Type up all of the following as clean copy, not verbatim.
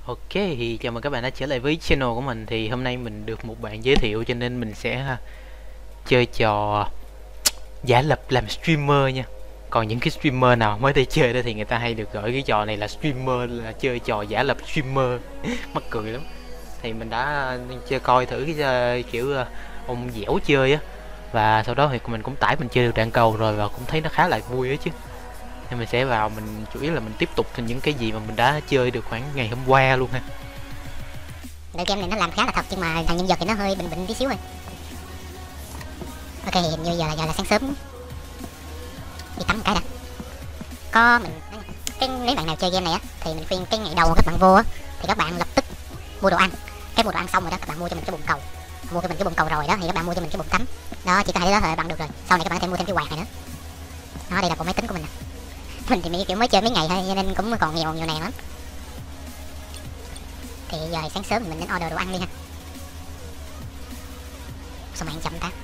Ok, thì chào mừng các bạn đã trở lại với channel của mình. Thì hôm nay mình được một bạn giới thiệu cho nên mình sẽ chơi trò giả lập làm streamer nha. Còn những cái streamer nào mới đây chơi đó thì người ta hay được gọi cái trò này là streamer, là chơi trò giả lập streamer. Mắc cười lắm. Thì mình đã chơi coi thử cái kiểu ông dẻo chơi á, và sau đó thì mình cũng tải mình chơi được đoạn cầu rồi và cũng thấy nó khá là vui á chứ. Nên mình sẽ vào, mình chủ yếu là mình tiếp tục những cái gì mà mình đã chơi được khoảng ngày hôm qua luôn ha. Đội game này nó làm khá là thật nhưng mà thằng nhân vật thì nó hơi bình tí xíu rồi. Ok, hình như giờ là sáng sớm. Đi tắm một cái đã. Có mình cái nếu bạn nào chơi game này á thì mình khuyên cái ngày đầu các bạn vô á thì các bạn lập tức mua đồ ăn. Cái mua đồ ăn xong rồi đó các bạn mua cho mình cái bồn cầu. Mua cho mình cái bồn cầu rồi đó thì các bạn mua cho mình cái bồn tắm. Đó, chỉ cần hai đó thôi bạn được rồi. Sau này các bạn có thể mua thêm cái quạt này nữa. Đó, đây là bộ máy tính của mình nè. Mình thì kiểu mới chơi mấy ngày thôi cho nên cũng còn nhiều nàng lắm. Thì giờ sáng sớm thì mình nên order đồ ăn đi ha. Sao mạng chậm ta?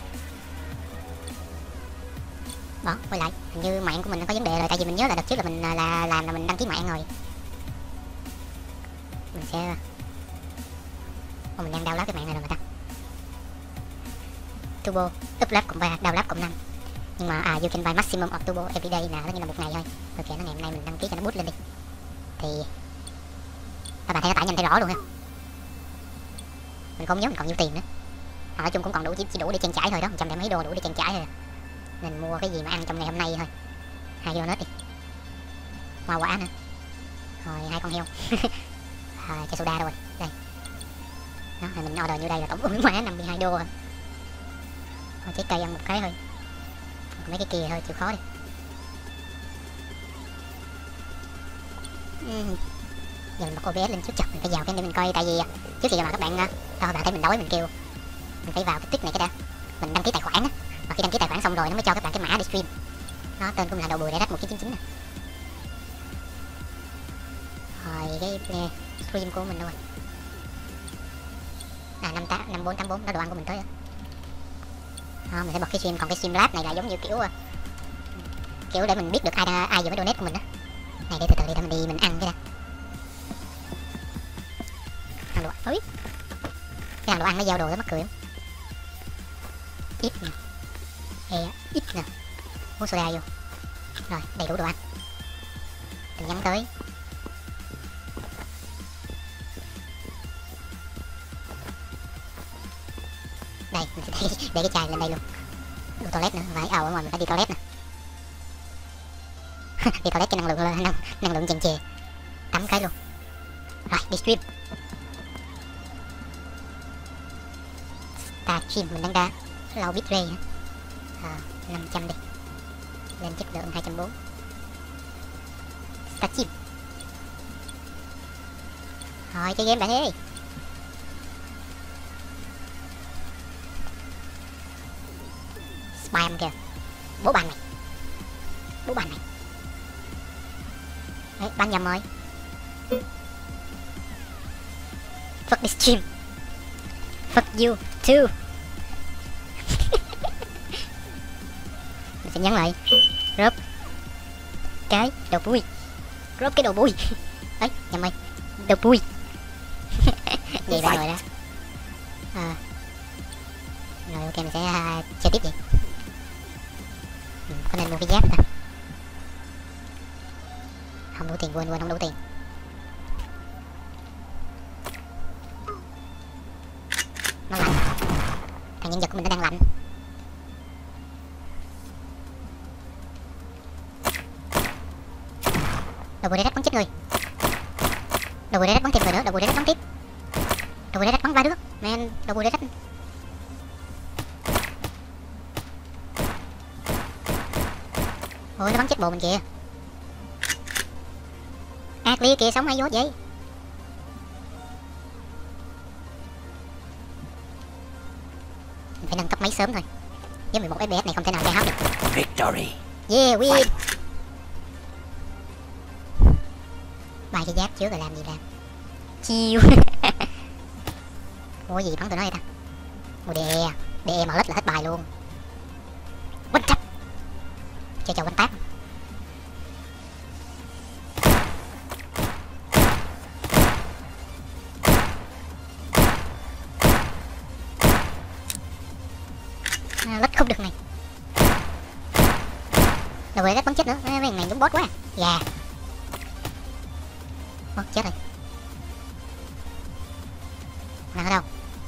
Bỏ quay lại, hình như mạng của mình nó có vấn đề rồi, tại vì mình nhớ là đợt trước là mình làm là mình đăng ký mạng rồi. Mình sẽ mình đang download cái mạng này rồi mà ta. Turbo upload cộng 3, download cộng 5. Nhưng mà you can buy maximum of turbo every day là tất nhiên là một ngày thôi. Ok, nó ngày hôm nay mình đăng ký cho nó boost lên đi. Thì các bạn thấy nó tải nhanh thấy rõ luôn ha. Mình không nhớ mình còn nhiêu tiền nữa. Nói chung cũng còn đủ, chỉ đủ để trang trải thôi đó, 100 mấy đô đủ để trang trải thôi. Mình mua cái gì mà ăn trong ngày hôm nay thôi. 2 donut đi, hoa quả nữa, rồi 2 con heo. Chai soda đâu rồi đây. Đó, rồi mình order như đây là tổng cộng hóa 52 đô. Thôi trái cây ăn một cái thôi, còn mấy cái kia thôi chịu khó đi. Giờ mình bật OBS lên trước chặt, mình phải vào cái để mình coi, tại vì trước khi mà các bạn bạn thấy mình đói mình kêu mình phải vào cái tích này cái đã, mình đăng ký tài khoản á, và khi đăng ký tài khoản xong rồi nó mới cho các bạn cái mã để stream. Nó tên của mình là Đầu Bùi Để Đắt 1999 nè. Rồi cái stream của mình đâu rồi? 5484 đó, đồ ăn của mình tới rồi. Đó, mình sẽ bật cái stream, còn cái stream lab này là giống như kiểu để mình biết được ai vừa mới donate của mình đó. Này để từ từ đi, mình đi mình ăn cái đã. Thằng đồ ơi, cái thằng đồ ăn nó giao đồ nó mắc cười lắm. Ít nè, ít nè, uống soda vô. Rồi đầy đủ đồ ăn, mình nhắm tới. Đây mình sẽ để cái chai lên đây luôn. Đi toilet nữa, phải ở ngoài mình phải đi toilet nè. Đi toilet cho năng lượng lên, năng lượng tràn trề. Tắm cái luôn. Rồi đi stream. Start stream mình đang ra low bitrate 500 đi, lên chất lượng 240. Start stream. Rồi chơi game bạn ơi. Spam kìa, bố bàn này, bố bàn này. Đấy, ban nhầm rồi. Fuck this stream. Fuck you too. Mình sẽ nhắn lại. Rớp cái đầu bui. Rớp cái đầu bui. Ấy, nhầm ơi. Đầu bui. Vậy bạn rồi đó. Rồi ok, mình sẽ chơi tiếp vậy. Có nên mua cái giáp ta? Không đủ tiền, quên không đủ tiền. Nó lạnh. Thằng nhân vật của mình nó đang lạnh. Đầu bùi đế rách bắn chết người. Đầu bùi đế rách bắn thêm người nữa. Đầu bùi đế rách bắn tiếp. Đầu bùi đế rách bắn 3 đứa. Men, đầu bùi đế rách. Ôi nó bắn chết bộ mình kìa. Ác lia kìa, sống hay vô vậy. Mình phải nâng cấp máy sớm thôi. Với 11 FPS này không thể nào khai hấp được. Victory. Yeah, win. Bài cái giáp trước rồi làm gì làm. Chiêu. Mua gì bắn tụi nó vậy ta? Mua DE mà lít là hết bài luôn. Quánh trap. Chơi trò quánh táp. lách không được này. Đồ về lách bắn chết nữa, mấy thằng này đúng boss quá à. Gà. Ủa, chết rồi. Nào ở đâu?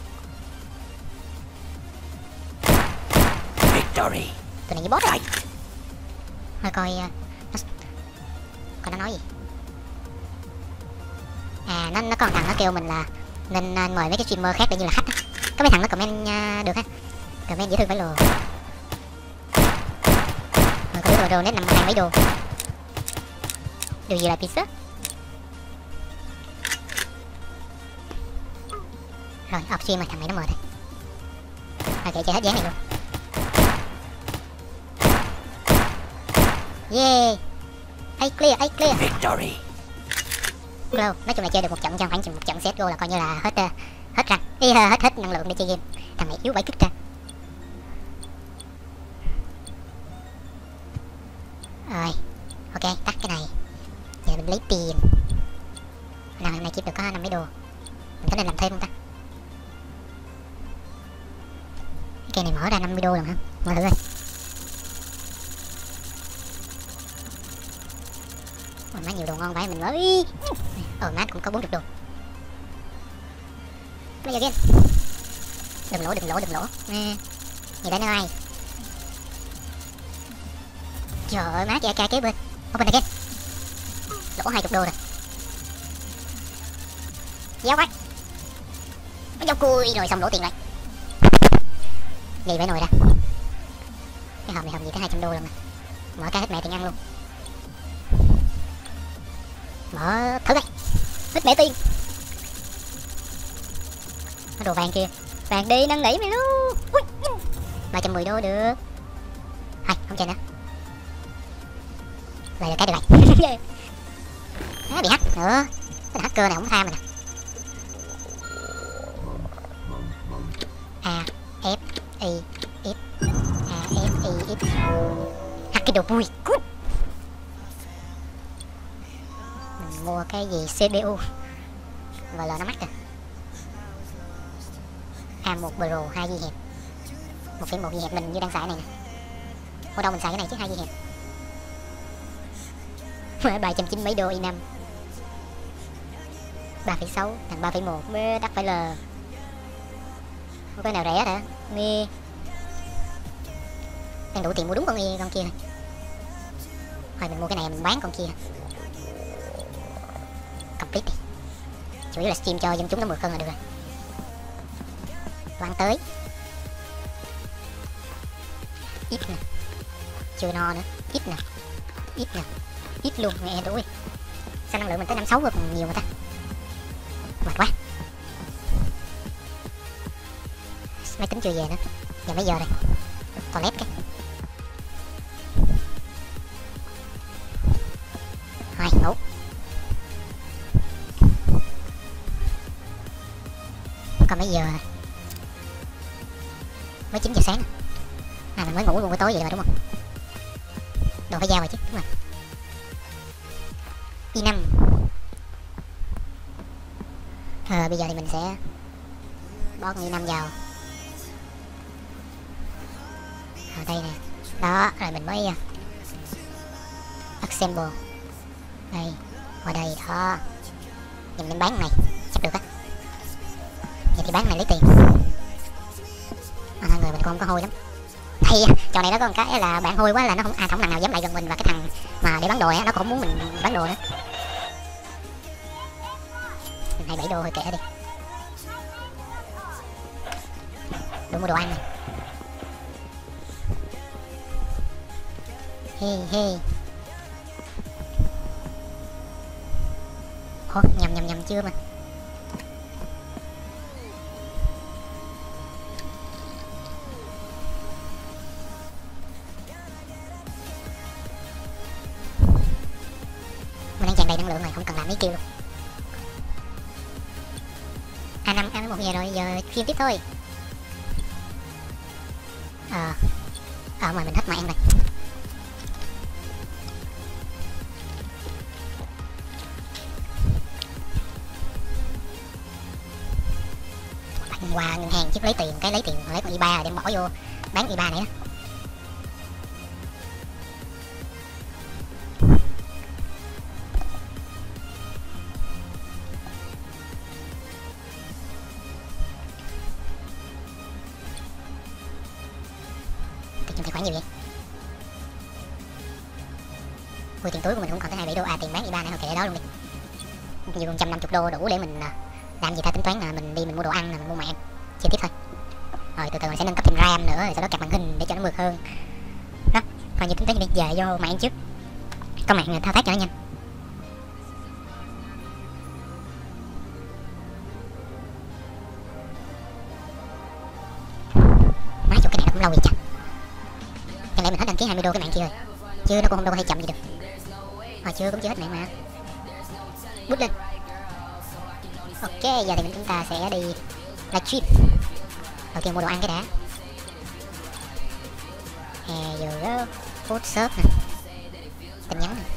Victory. Tụi này như boss rồi. Thôi coi nó nói gì. À nó còn thằng nó kêu mình là nên mời mấy cái streamer khác để như là khách á. Có mấy thằng nó comment được á. Comment dễ thương phải lừa. Rồi có đứa đồ nét 52 mấy đô. Điều gì là pizza? Rồi off stream mà thằng này nó mời thôi. Rồi kệ chơi hết dáng này luôn. Yeah. A clear. Victory. Glow. Nói chung là chơi được một trận trong khoảng chừng một trận set go là coi như là hết răng. Hết năng lượng để chơi game. Thằng này yếu vãi cứt ra. Rồi. Ok, tắt cái này. Giờ mình lấy tiền. Nào hôm nay kiếm được có 5 mấy đồ. Mình có nên làm thêm không ta? Cái cây này mở ra 50 đô lần hả? Mở thử coi. Má nhiều đồ ngon vậy mình mới. Má cũng có 40 đồ. Bây giờ game. Đừng lỗ. Gì đây nữa ai? Trời ơi má kìa kế bên. Open again. Lỗ 20 đô rồi. Giáo quá. Nó dao cùi rồi xong lỗ tiền lại. Đi phải nồi ra. Cái hòm này hòm gì tới 200 đô luôn nè. Mở cái hết mẹ tiền ăn luôn. Mở thử đây. Hết mẹ tiền. Có đồ vàng kia. Vàng đi năn nỉ mày luôn. 310 đô được. Hay không chơi nữa. Lại được cái được vậy. Nó bị hack nữa. Cái hacker này không tha mình nè. A F I X A F I X. Hack cái đồ vui. Cút. Mình mua cái gì CPU và nó mắc rồi. A1 Pro 2 GB hẹp 1.1 GB hẹp mình như đang xài này nè. Ở đâu mình xài cái này chứ 2 GB hẹp. 390 mấy đô i5. 3,6 thằng 3,1 mới đắt phải lờ. Không có nào rẻ hả? Mi đang đủ tiền mua đúng con kia này. Thôi mình mua cái này mình bán con kia. Complete đi. Chủ yếu là stream cho dân chúng nó mượt hơn là được rồi. Quăng tới. Ít nè. Chưa no nữa. Ít nè. Ít luôn mẹ đuổi. Sao năng lượng mình tới 56 rồi còn nhiều mà ta. Mệt quá. Máy tính chưa về nữa. Giờ mấy giờ rồi? Toilet cái. Thôi ngủ. Còn mấy giờ rồi? Mới 9 giờ sáng. À mình mới ngủ buổi tối vậy mà đúng không? Đồ phải giao rồi chứ, đúng rồi. i5. Bây giờ thì mình sẽ bó con i5 vào. Ở đây nè. Đó, rồi mình mới assemble. Đây, qua đây đó. Nhìn mình bán này, chắc được á. Vậy thì bán này lấy tiền. Hai người mình cũng không có hôi lắm. Thì trò này nó có một cái là bạn hôi quá là nó không không thằng nào dám lại gần mình, và cái thằng mà để bán đồ á nó cũng không muốn mình bán đồ nữa. Mình 27 đô hơi kệ đi. Đủ mua đồ ăn này. Hey. Ủa, nhầm chưa mà. Mình đang tràn đầy năng lượng rồi, không cần làm mấy kêu luôn. A5 ăn 1 giờ rồi, giờ phim tiếp thôi. Mà mình hết mạng rồi. Qua ngân hàng trước lấy tiền, lấy con i3 đem bỏ vô bán i3 này á. Trong tài khoản nhiều vậy? Ui, tiền túi của mình cũng còn tới 27 đô. À, tiền bán i3 này thôi, kệ đó luôn đi. Nhiều 150 đô đủ để mình làm gì ta, tính toán là mình đi mình mua đồ ăn, mình mua mạng chi tiết thôi. Rồi từ từ mình sẽ nâng cấp thêm RAM nữa, rồi sau đó cặp màn hình để cho nó mượt hơn. Đó, coi như tính toán đi, giờ vô mạng trước. Có mạng thao tác cho nó nhanh. Má chỗ cái này nó cũng lâu vậy chắc. Chẳng lẽ mình hết đăng ký 20 đô cái mạng kia rồi? Chứ nó cũng không đâu có hay chậm gì được. Hồi chưa cũng chưa hết mạng mà. Bút lên. Ok, giờ thì chúng ta sẽ đi livestream. Đầu tiên mua đồ ăn cái đã. Here you go. Food shop nè. Tin nhắn nè.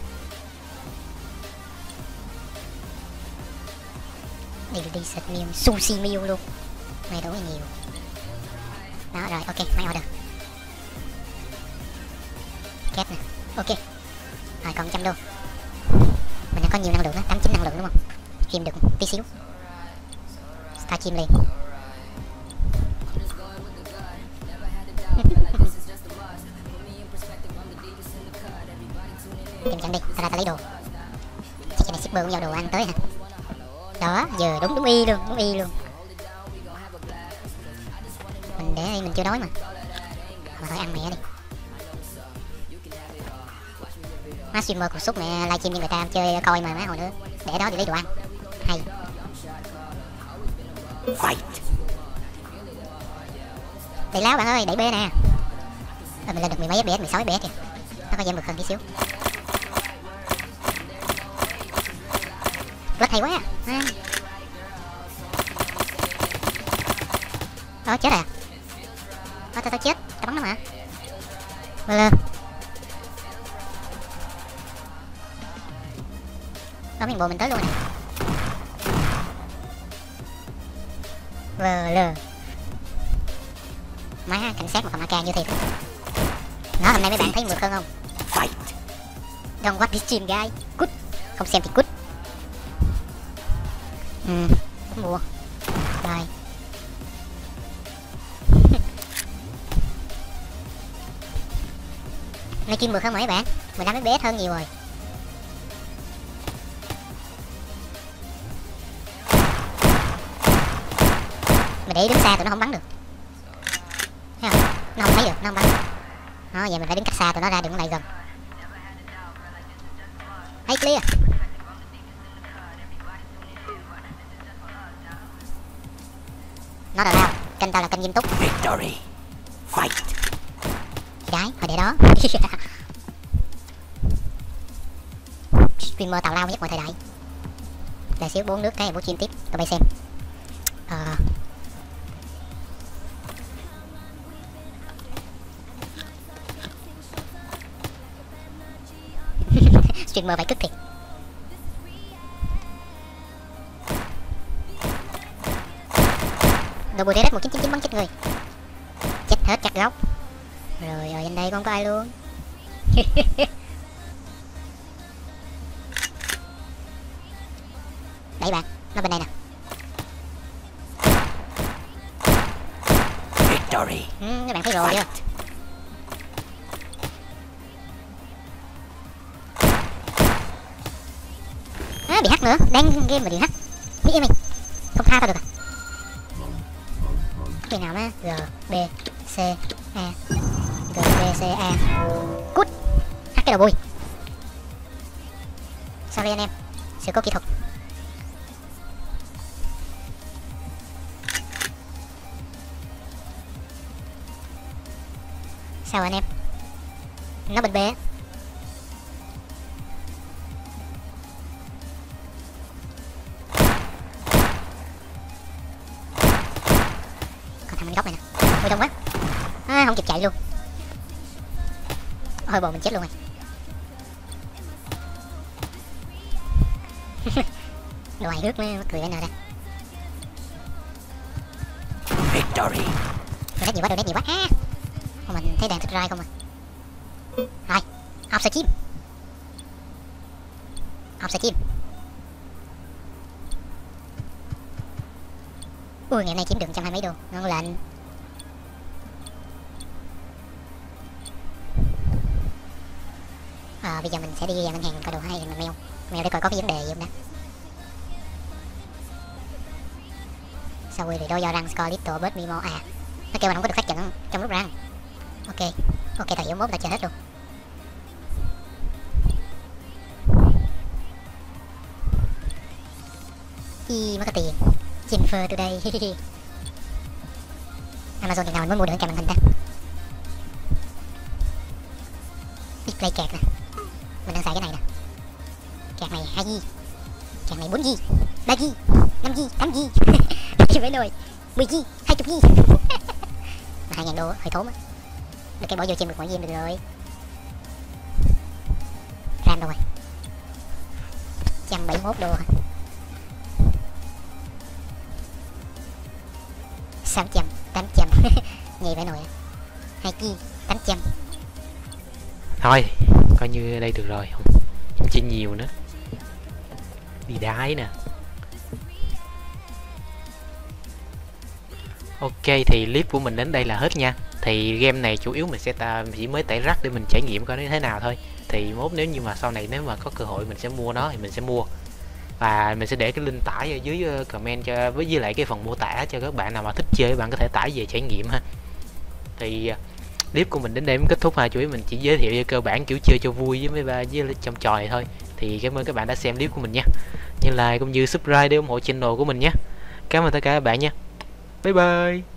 Đi đi set meal, sushi meal luôn. Này đủ nhiều. Đó rồi, ok, máy order. Kết nè. Ok. Rồi còn 100 đô. Mình đã có nhiều năng lượng á, 89 năng lượng đúng không? Stream được tí xíu. Start stream liền. Tìm chẳng đi, ta ra ta lấy đồ. Chắc cái này shipper cũng giao đồ ăn tới hả? Đó, giờ đúng y luôn, đúng y luôn. Mình để đây, mình chưa đói mà. Mà thôi ăn mẹ đi. Má streamer còn suốt mẹ livestream cho người ta chơi coi mà má hồi nữa. Để đó để lấy đồ ăn. Hay. Fight. Đẩy láo bạn ơi, đẩy B nè. Mình lên được 10 mấy FPS, 16 FPS kìa. Nó có giảm được hơn tí xíu. Rất hay quá à. Chết rồi à. Tao chết, tao bắn nó mà. Lên. Đó, miền bộ mình tới luôn nè. VL. Má, cảnh sát mà cầm AK như thiệt. Đó, hôm nay mấy bạn thấy mượt hơn không? Fight. Don't watch this stream guys. Good. Không xem thì good. Mua. Rồi. Nay stream mượt hơn mà mấy bạn. 15 FPS hơn nhiều rồi. Mình để đứng xa tụi nó không bắn được. Thấy không? Nó không thấy được, nó không bắn được. Đó, giờ mình phải đứng cách xa tụi nó ra, đừng lại gần. Hey, clear. Nó đòi tao, kênh tao là kênh nghiêm túc. Victory. Fight. Gái, hồi để đó. Streamer tào lao nhất mọi thời đại. Để xíu 4 nước cái bố chim tiếp, tụi bay xem. Streamer phải cất thiệt. Đồ bùi DRS 1999 bắn chết người. Chết hết chặt góc. Rồi ở bên đây không có ai luôn. Đẩy bạn, nó bên đây nè. Victory. Các bạn thấy rồi chưa? Bị hack nữa, đang game mà bị hack. Biết em mình không tha tao được à? Cái nào má G B C A G B C A. Cút. Hack cái đầu bùi. Sorry anh em, sự cố kỹ thuật. Sao anh em? Nó bên B á. Thằng góc này nè, ôi đông quá, không kịp chạy luôn. Ôi bồ mình chết luôn rồi. Đồ hài hước mới cười nè đây. Victory. Donate nhiều quá, donate nhiều quá. Mình thấy đèn subscribe không à. Rồi, học stream. Học stream. Ui, ngày nay kiếm được 120 mấy đô, ngon lành. Bây giờ mình sẽ đi ngân hàng coi đồ hay mình mail để coi có cái vấn đề gì không đã. Sau rồi đôi do răng score little bớt mimo nó kêu mình không có được phát trận trong lúc răng. Ok thời hiệu mốt là chờ hết luôn. Chi mới có tiền Jennifer today. Amazon thì nào mình mới mua được cái màn hình ta. Display kẹt nè, mình đang xài cái này nè. Kẹt này 2G, kẹt này 4G, 3G, 5G, 8G. Chứ mấy nồi 10G, 20G. 2.000 đô hơi thốn á. Được cái bỏ vô chim được mọi game được rồi. RAM đâu rồi? 171 đô hả? 600, 800. Nhì phải nồi 2G, 800. Thôi coi như đây được rồi, không chơi nhiều nữa. Đi đái nè. Ok thì clip của mình đến đây là hết nha. Thì game này chủ yếu mình sẽ chỉ mới tải rắc để mình trải nghiệm coi nó thế nào thôi. Thì mốt nếu như mà sau này nếu mà có cơ hội mình sẽ mua nó thì mình sẽ mua. Và mình sẽ để cái link tải ở dưới comment cho với lại cái phần mô tả cho các bạn nào mà thích chơi, các bạn có thể tải về trải nghiệm ha. Thì clip của mình đến đây mới kết thúc ha. Chủ yếu mình chỉ giới thiệu về cơ bản kiểu chơi cho vui với trong trò này thôi. Thì cảm ơn các bạn đã xem clip của mình nha. Như like cũng như subscribe để ủng hộ channel của mình nhé. Cảm ơn tất cả các bạn nha. Bye bye.